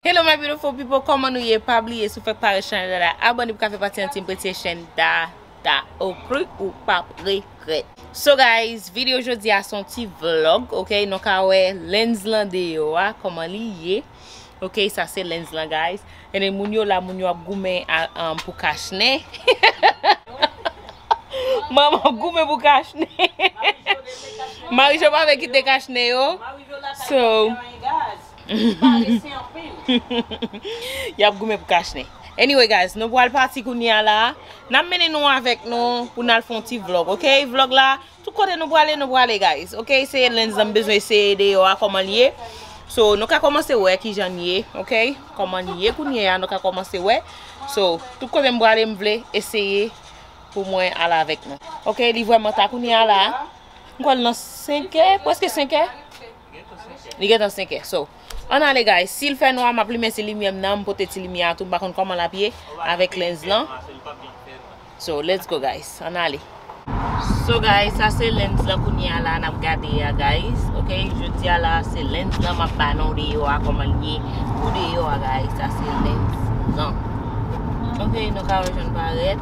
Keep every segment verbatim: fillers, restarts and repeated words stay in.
Hello my beautiful people, comment nou ye, pas oublier sou fèk pare chanel la, abonnez pou ka fè pati an tim prete chaîne da da ou kru ou pa regret. So guys, video jodi a son ti vlog, ok, nou ka wè lens lan de yo a, koman li ye. Ok, ça c'est lens lan guys. Ene moun yo la moun yo ap goumen um, pou kachne. Maman goumen pou kachne. Marie-Jo pa ve kite kachne yo. So Yap goumen pou kachne. Anyway guys, nou pou al parti kounya la. Nam mene nou avek nou pou nan fon ti vlog, ok? Vlog la, tout kote nou pou ale, nou pou ale guys. Ok, se lens dan bezwe se de yo a koman liye. So, nou ka komanse we ki jan ye, ok? Koman ye kounye ya, nou ka komanse we. So, tout kote mbo ale mvle eseye pou mwen ala avek nou. Ok, li vwe mata kounye la. Mkol nan senke, preske senke? Li get an senke, so. On ale guys, si l fè nou a ma plime se li miyem nan mpote ti li miya tout bakon koman la piye avek lens lan. So, let's go guys, on ale. So guys, ça c'est lens lan kounye la nap gade ya guys. Ok, je di ala se lens lan map banon de yo a koman liye. Pou de yo a guys, ça c'est lens lan. Ok, nou ka rejon paret.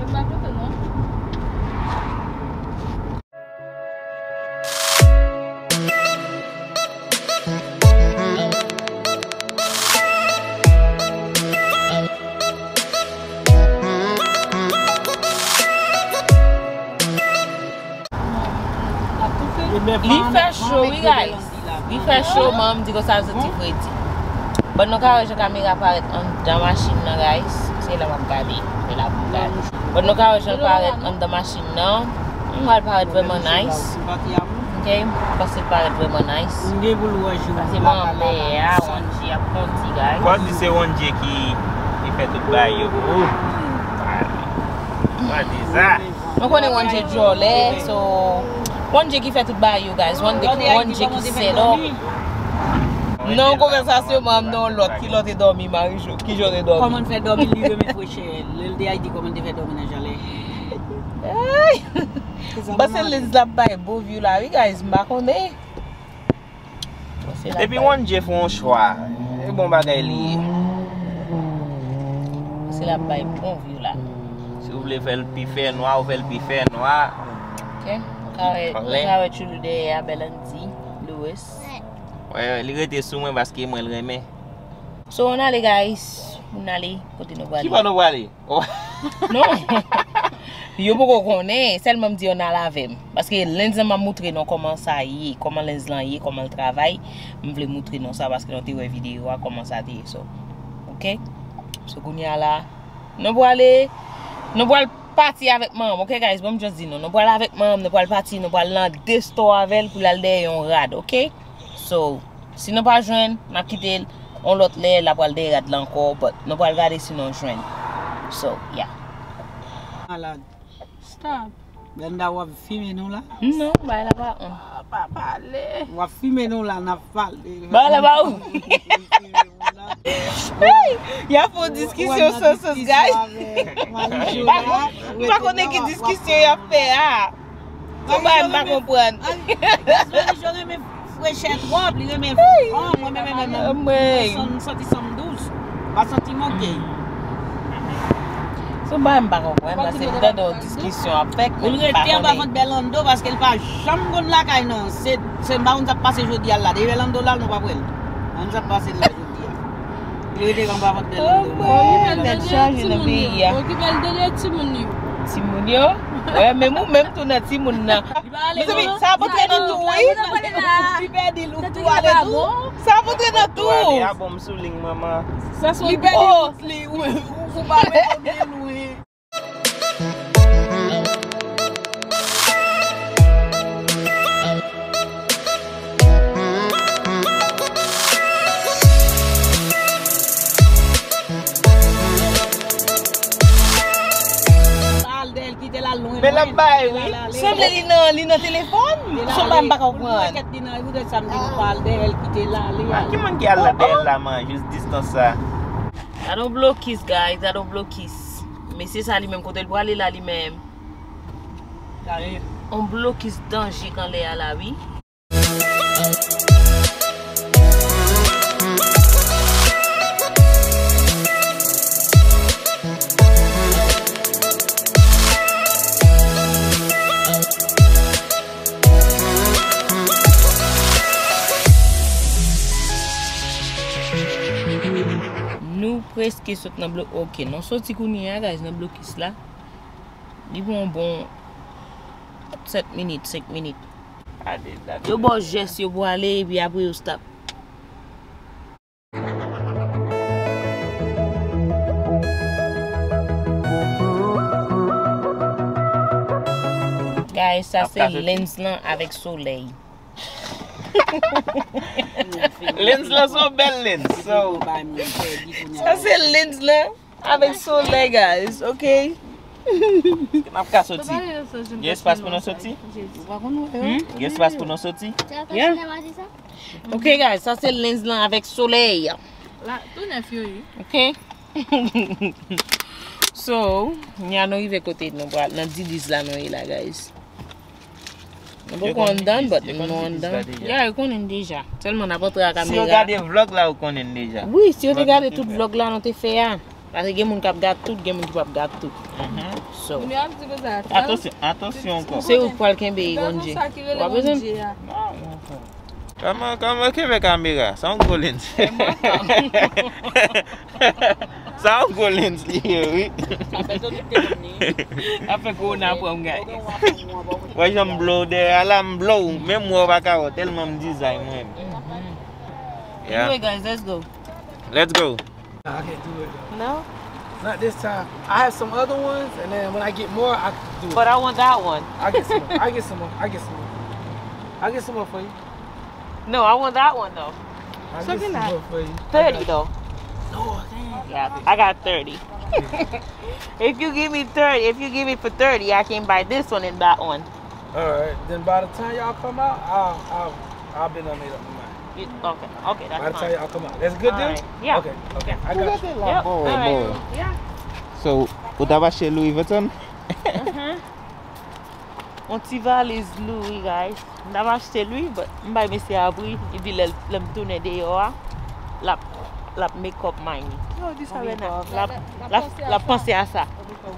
Li fè show, we guys. Li fè show, mam di ko sa vse ti freti. But nou ka rejon kamera paret an da machine nan guys. Se la map gade, se la map gade. But nou ka rejon paret an da machine nan. Mwen paret vreman nice. Ok, paset paret vreman nice. Pase man pe ya, wanji ap konti guys. Kwa di se wanji ki li fè tout bay yo. Kwa di sa. Mwen konen wanji jole, so One J ki fè tout ba you guys, one J ki set up. Non konversasyon mam non lot, ki lot e dormi Marie-Jo, ki jote dormi. Koman fè dormi li ve me fweche, lel de ay di koman de fè dormi nan jale. Base les la bay bo view la, we guys, mba konde. Depi One J fon chwa, e bon bagay li. Base la bay bon view la. Si ou vle fè l pi fè noa, ou fè l pi fè noa. Ok. Kawe chulu de ya Belanti, Louis. Ouais, li rete sou mwen baske mwen reme. So on ale guys, on ale kote nou wale. Ki pa nou wale? Non. Yo poko konen, selman mdi on ala avem. Baske lens man moutre non koman sa yi, koman lens lan yi, koman l travay. Mvle moutre non sa baske non te we video a koman sa te so. Ok? So kouni ala. Non wale, non wale parti avec mam, ok guys, bon just di nou, nou pral avec mam, nou pral parti, nou pral nan de store avel pou lal de yon rad, ok? So, si nou pral jwen, nap kite on lot le, la pral de rad lankor, but nou pral gade si nou jwen. So, yeah. Malade. Stop. Benda wap filme nou la? Non, bay la pa on. Pa pale. Wap filme nou la, nap pale. Bay la pa ou? Hey, ya fò diskisyon sos sos guys. Mpa konen ki diskisyon ya fe ha. So ba mpa kompran. Marie-Jo reme fwechet wap, li reme fwam, mwen mwen mwen mwen soti som douz. Ba soti mokey. So ba mpa kompran, la se mda do diskisyon apek. Mwen rete an ba font Belando paske l pa jam gon la kay non. Se mba un zap pase jodi al la, de Belando lal nou pa pwel. Un zap pase la jodi. Rete kan ba font Belando. Oh, net chanj nan bi ya. O ki bel dele timoun yo. Timoun yo? Ouais, men mou menm tou nan timoun nan. Sa apotre nan tou, oui? Libe di lou tou ale tou. Sa apotre nan tou. Wale a bom sou ling mama. Libe di lou li, ou ba me kome lou e. Men la bay, oui. Semble li nan li nan telefon? So ba mba kompran? Ket di nan, ou de samdi nou pal de el kite la li. Ki man ki al la den la man, just distance sa. I don't blow kiss guys, I don't blow kiss. Me se sa li menm kote l pou ale la li menm. On blow kiss danji kan le ala oui. preske sot nan blok. Ok, non soti kouni ya guys nan blokis la. Di bon bon sept minutes, cinq minutes. Yo bo jes yo bo ale epi apre yo stop. Guys, ça c'est lens là avec soleil. Lens là so belle lens. So Ça c'est lens là avec soleil guys, ok? Map ka soti. Gen espace pour nous sortir? Gen espace pour nous sortir? Yeah. Ok guys, ça c'est lens là avec soleil. Là, tout neuf yo. Ok? So, nous allons arriver côté de nous dans dix là nous là guys. Nous pas done but nous done. Yeah, you connais déjà. Tellement n'a pas tra caméra. Si vous regardez vlog là vous connaissez déjà. Oui, si vous regardez tout vlog là, nous te fait ya. Parce que gen moun k'ap gade tout, gen moun ki pa gade tout. So, On a dit que ça. Attention, attention encore. c'est où pour quelqu'un be gonje. Pas besoin. Comment comment que avec caméra? Ça on go lens. Ça on go lens oui. Après qu'on a pour gars. Ouais, j'aime blow de alarm blow même moi pas ka tellement me design moi. Yeah. Anyway guys, let's go. Let's go. I can't do it though. No? Not this time. I have some other ones, and then when I get more, I can do it. But I want that one. I get some more. I get some more. I get some more. I get some more for you. No, I want that one though. I Something get some like more for you. thirty though. No, damn. Yeah, I got thirty. If you give me thirty, if you give me for thirty, I can buy this one and that one. All right. Then by the time y'all come out, I'll I'll I'll be done made up my mind. You, okay, okay, that's By the time fine. y'all come out, that's a good All deal. right. Yeah. Okay. Okay. I got you. Yep. Boy, All right. boy. Yeah. So, vous t'avez acheté Louis Vuitton? Uh-huh. On t'y valise Louis, guys. On a acheté lui, but m'bay monsieur abri, il dit le le tourner dehors. La la make up mine. Yo, dis ça là. La la la penser à ça.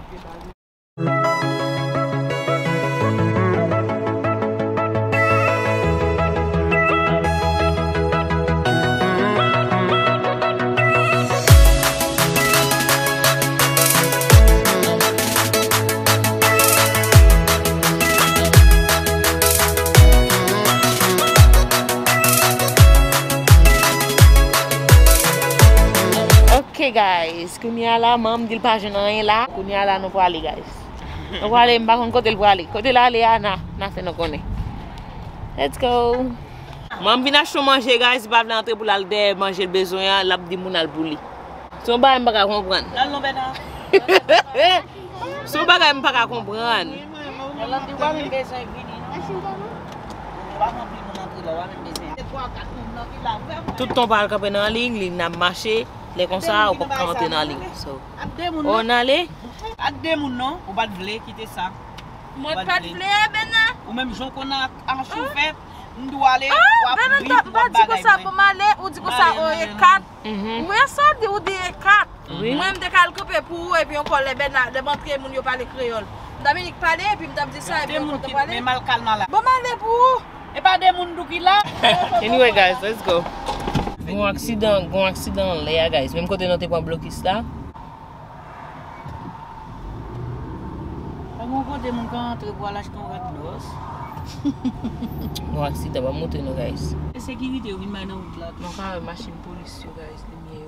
Ok guys, kounya la mam dil pa jenan rien là. Kounya la nous pour aller guys. Nous pour aller m'pa kon côté pour aller. Côté là aller na, na c'est nous connaît. Let's go. Mam vinn acheter manger guys, pas vinn entrer pour aller de manger le besoin, l'a di moun al bouli. Son ba m'pa ka comprendre. Là, non, ben, non. Son ba m'pa ka comprendre. Là, tu vois, même besoin de venir, non? Pas remplir mon entrée là, ouais, même besoin. C'est trois, quatre, non, il a ouvert. Tout ton parle camper dans ligne, ligne n'a marché, les comme ça ou pas rentrer dans ligne. So, on allait. Adde moun non, ou pas de vle quitter ça. Moi pas de blé bena. Ou même gens qu'on a en chauffeur, on doit aller Ah, bena ta pas dit que ça pour m'aller ou dit que ça au quatre. Mhm. Oui, ça dit ou dit quatre. Oui. Moi me décalcoper pour et puis on parle bena de montrer moun yo parler créole. Dominique parler et puis me dit ça et puis on te mais parler. mal calme là. Bon m'aller pour. Et pas des moun dou qui là. Anyway guys, let's go. Gon accident, gon accident là guys. Même côté notre point blocus là. Mon côté mon quand entre pour aller acheter un rat d'os. Gon accident va monter nous guys. La sécurité ou vinn dans route là. Non quand machine police yo guys, lumière.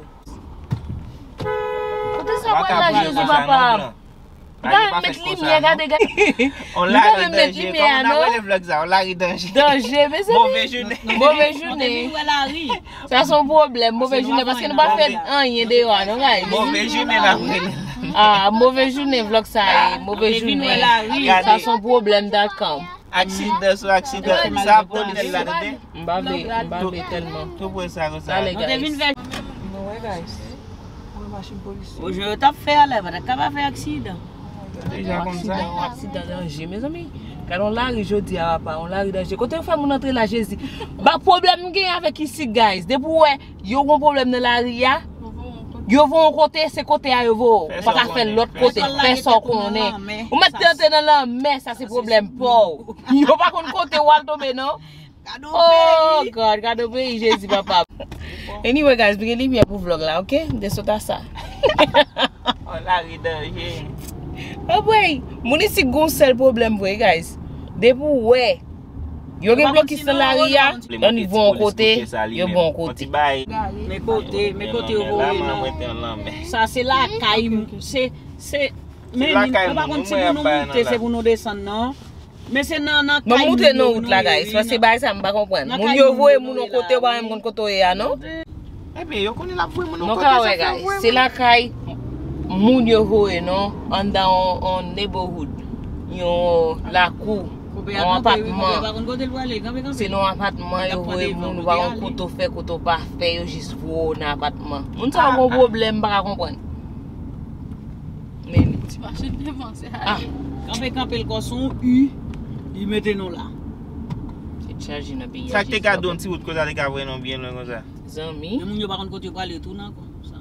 Côté ça pour la Jésus papa. Ga mettre lumière, regardez gars. On Nous l'a pas le mettre danger. lumière, Comme on a non? les vlogs ça, on l'a le danger. Danger, mais c'est Mauvaise journée. mauvaise journée. Où elle arrive. Ça son problème, mauvaise journée parce que nous pas fait rien dehors, non guys. Mauvaise journée là. Ah, mauvaise journée vlog ça, mauvaise journée. Ça son problème d'accord. Accident sur accident. Ça police là dedans. Mbavé, mbavé tellement. Tout pour ça comme ça. Allez On te vinn guys. vers. Non ouais guys. Machine police. Au je t'a fait là, pas capable faire accident. Déjà comme ça. Accident, accident danger, mes amis. Quand on l'arrive jodi à papa, on l'arrive danger. Quand on fait mon entrée là, Jésus. Ba problème gagne avec ici guys. Depuis ouais, yo gon problème dans la ria. Yo vont côté, c'est côté à yo vont. Fais Pas ça qu'à faire qu'on l'autre est, côté, fais ça. faire ça qu'on est. Ou mettre tête dans la main, ça c'est problème pour. Yo pas qu'on côté ou al tomber non. Oh God, God obey Jésus papa. Anyway guys, begin leave me pour vlog là, OK? De ça ça. On la ri danger. Oh boy, mouni si gon sel problem boy guys. De pou we. Yo gen blokis nan la ri ya, on y vont kote, yo bon kote. Mais côté, mais côté au non. Ça c'est la caille, c'est c'est mais par contre si vous nous montez c'est pour nous descendre non. Mais c'est nan nan Bon monte non route la guys, parce que bay ça m'pa comprendre. Moun yo voye moun on kote ba moun kote ya non? Eh bien, yo connaît la voye moun Non ka we guys, c'est la caille moun yo voye non, en dans on neighborhood. Yo la cour. Un appartement. C'est non appartement yo voye moun ba on koto fait koto pas fait yo juste vo dans appartement. Moun ça un problème pas comprendre. Mais Tu vas acheter devant c'est ah, Campé campé le corson U, il mettait nous là. c'est chargé dans pays. Ça te ka don ti route ko ça te ka voye non bien comme ça. Zami. Mais moun yo pas contre côté pour aller tout nan quoi.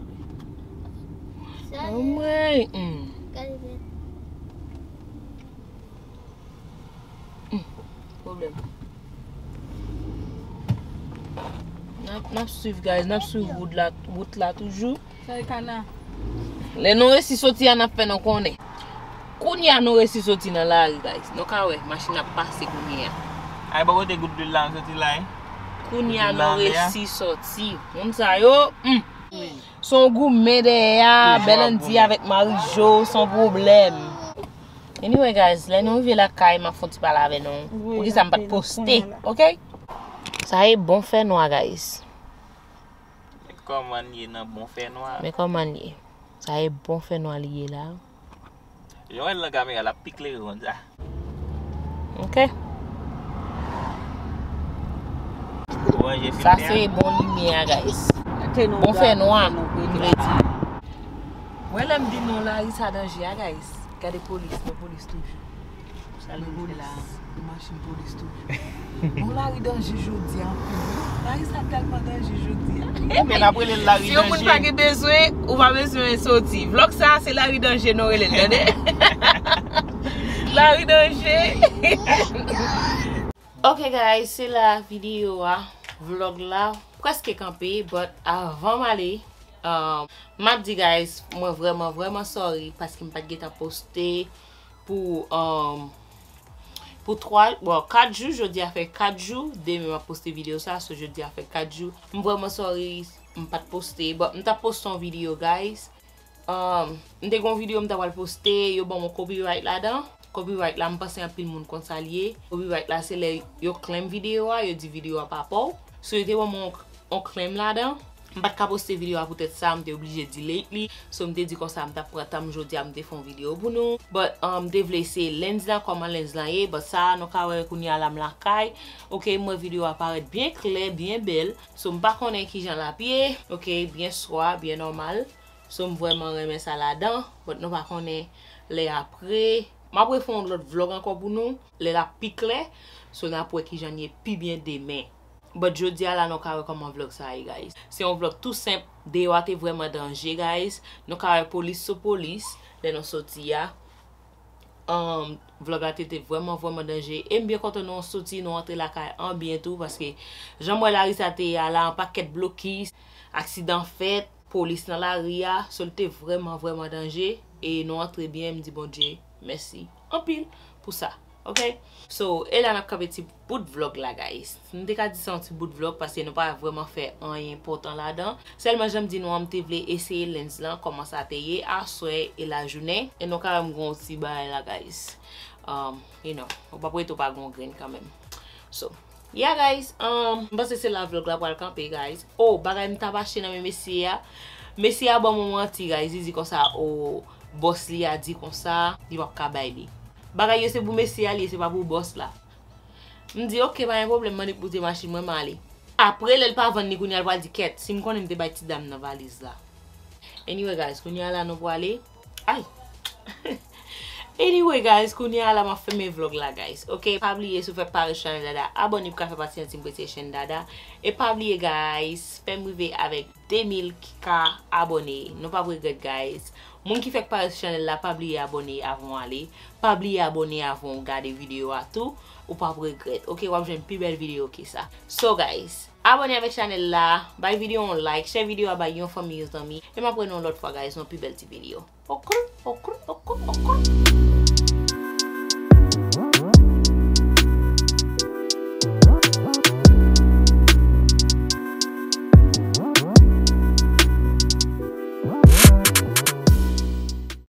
Oh my. Mm. Problem. Nap nap suivre guys, nap suivre route là, route là toujours. C'est cana. Les non resi sorti an ap fait non connaît. Kounya non resi sorti dans la rue guys. Non ka we machine a passer kounya. Ay ba kote gout de lan sorti là. Kounya non resi sorti. On sa yo. Mm. Son goût mede ya, Belendi avec Marie-Jo, son problème. Anyway guys, les non vi la caille m'a font parler avec nous. Pour que ça me pas poster, OK? Ça est bon fait noir guys. Comment y nan bon fait noir. Mais comment y est? Ça est bon fait noir lié là. Yo la caméra la pique les ronds ça. OK? Ouais, j'ai Ça c'est bon lumière guys. Bon fait noir. Ouais, là me dit non là, il ça danger guys. Regardez police, la police toujours. Ça le police là, machine police toujours. On la ri danger jodi en plus. Là il ça tellement danger jodi. Mais après le la ri Si on moun pa gen besoin, ou pas besoin sortir. Vlog ça c'est la ri danger non relé entendez? La ri danger. OK guys, c'est la vidéo ah. Vlog là presque campé, but avant m'aller um, m'a dit guys, moi vraiment vraiment sorry parce que m'pas geta poster pour um, pour trois bon quatre jours, jeudi a fait quatre jours, demain m'a posté vidéo ça, ce jeudi a fait quatre jours. M vraiment sorry m'pas poster, but m'ta poste une vidéo guys. Um, m'te gon vidéo m'ta va poster, yo bon mon copyright là-dedans. Copyright là m'passe un pile monde consalier. Copyright là c'est les yo claim vidéo, yo dit vidéo à papa. So yo te bon on claim là-dedans. M'pas ka poster vidéo peut-être ça m'te obligé de lately. So m'te dit comme ça m'ta prêt tam jodi m'te font vidéo pour nous. But um de vle essayer lens là comment lens là est, but ça nous ka wè kounya la m'la kay. OK, moi vidéo apparaît bien clair, bien belle. So m'pas connait qui jan la pied. OK, bien soir, bien normal. So m vraiment remet ça là-dedans, but nous pas connait les après. M'a pré fond l'autre vlog encore pour nous, les la pique clair. So n'a pour qui j'en ai pi bien demain. But jodi là nous ka comment vlog ça guys. C'est un vlog tout simple, de wa te vraiment danger guys. Nous ka police sur police, les nous sorti ya. Um vlog là était vraiment vraiment danger. Et bien quand on sorti nous entrer la caille en bientôt parce que Jean moi la risate là un paquet bloqué, accident fait, police dans la ria, c'était vraiment vraiment danger et nous entrer bien me dit bon Dieu, merci. En pile pour ça. OK? So, et là n'a pas petit bout de vlog là guys. Nous t'ai dit un petit bout de vlog parce que nous pas vraiment fait rien important là-dedans. Seulement j'aime dire nous on te voulait essayer lens là comment ça payer à soir et la journée et nous quand même gon petit bail là guys. Um, you know, on pas pour pas gon grain quand même. So, yeah guys, um parce que c'est la vlog là pour le camper guys. Oh, bagay m'ta acheté dans mes messieurs. Messieurs a bon moment ti guys, il dit comme ça oh boss li a dit comme ça, il va ka bay li. Bagay yo c'est pour messieurs ali, c'est pas pour boss là. Me dit OK, pas un problème, m'en pour te machine moi m'aller. Après elle pas vendre ni kounya va di ket, si me connait me te bay ti dame dans valise là. Anyway guys, kounya là nous pour aller. Aïe. Anyway guys, kounya la m'a fait mes vlog là guys. OK, pas oublier si vous faites pas channel dada, abonnez pour faire partie de cette chaîne dada et pas oublier guys, faites-moi avec deux mille abonnés. Non pas regret guys. Moun qui fait pas channel là, pas oublier abonner avant aller, pas oublier abonner avant regarder vidéo à tout ou pas regret. OK, on va une plus belle vidéo que ça. So guys, Abonnez avec channel là, bay vidéo on like, share vidéo à bay yon famille yon amis. Et m'apprenons l'autre fois guys, non plus belle petite vidéo. Okr, okr, okr, okr.